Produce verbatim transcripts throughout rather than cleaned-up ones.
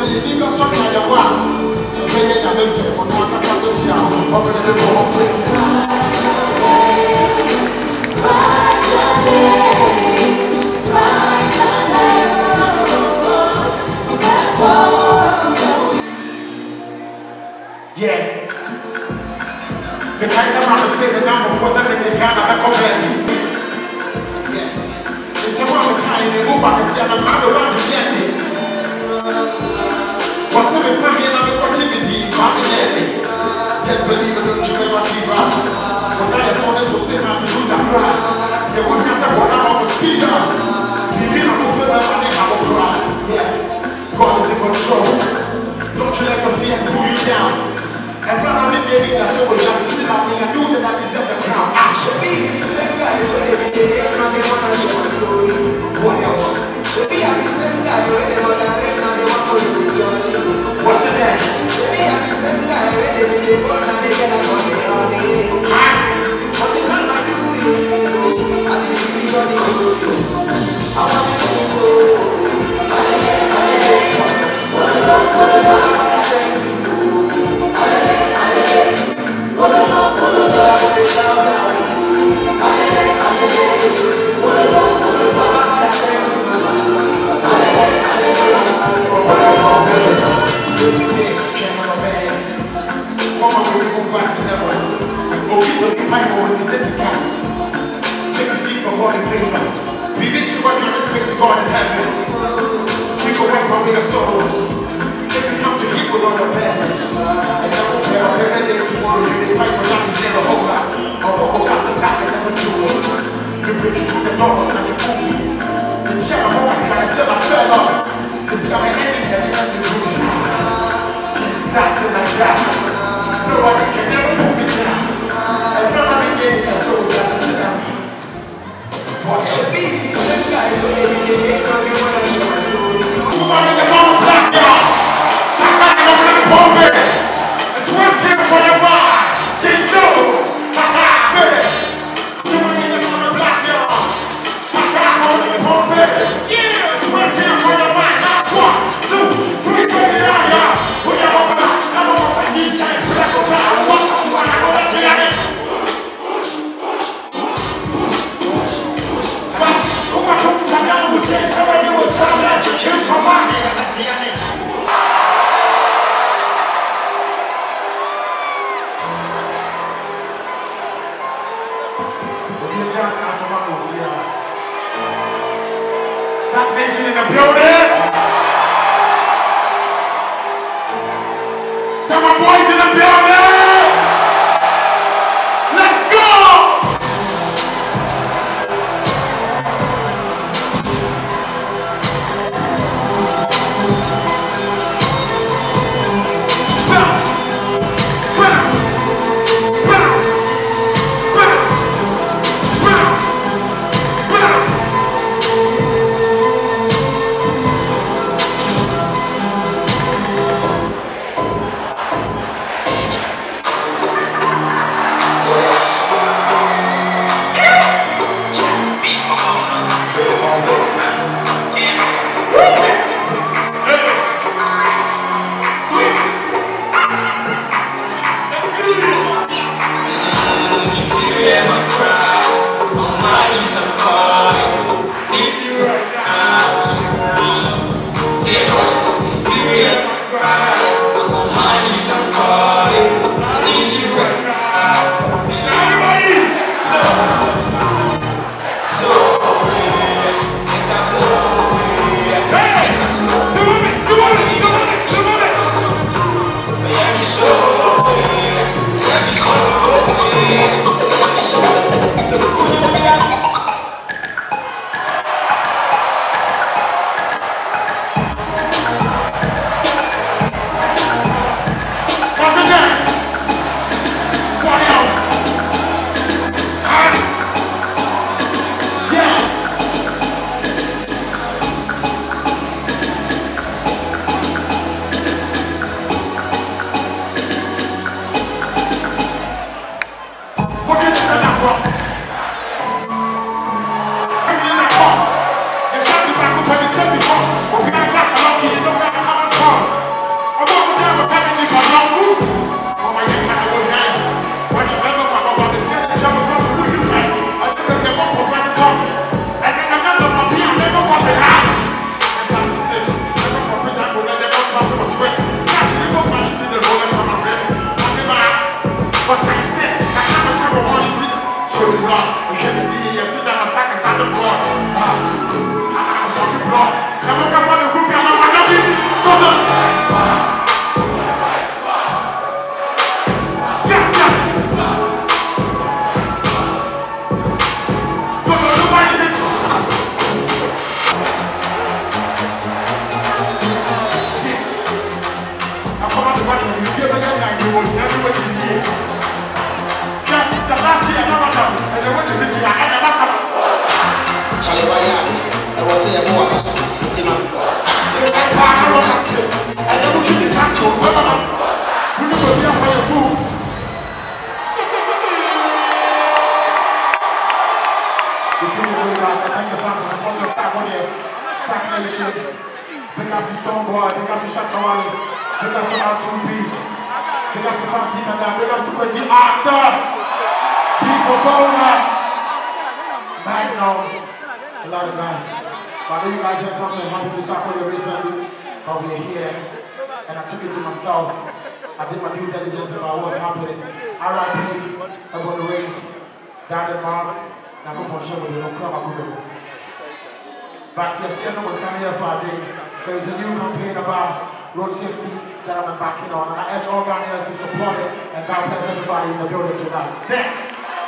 Once again. boy, big up to Shakawali, big up to R two Beach, big up to Fancy Kanda, big up to Kwesi Arthur, B for Bona, Maiden, a lot of guys. But I know you guys heard something happened to Sarkodie recently, but we're here, and I took it to myself. I did my due diligence about what's happening. R I P about the race, Dad and Mom, now go for sure with the no crowd. But yes, the end was standing here for a day. There is a new campaign about road safety that I'm embarking on, and I urge all Ghanaians to support it, and God bless everybody in the building tonight. There!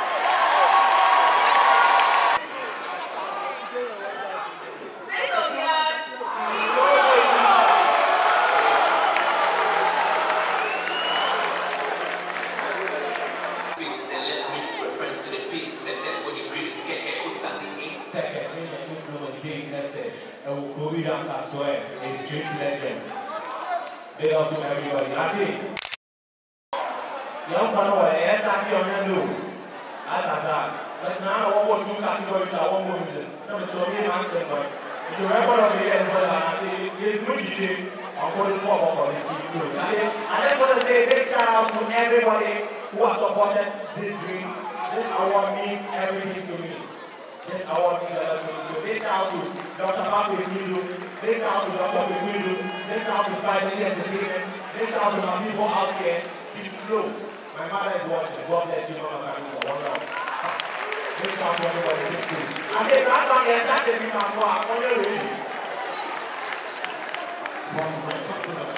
A street legend. Big up to everybody. I see. Young Panoa, yes, that's your handle. That's that. Let's now one more two categories. I want more music. Number two, me master boy. It's a record of the year, but I say it's good to do. I'm going to pop up on this T V. I just want to say a big shout out to everybody who has supported this dream. This award means everything to me. This award means everything to me. So big shout out to Doctor Kwesi. This shout out to Doctor Blagogeegh. This shout out to Spider Entertainment. This shout out to my people out here. Team Flow. My mother is watching. God bless you, Mama Kamiko. One love. This shout out to everybody. Take this. I said, that man is actually my swag. I'm on your way. From my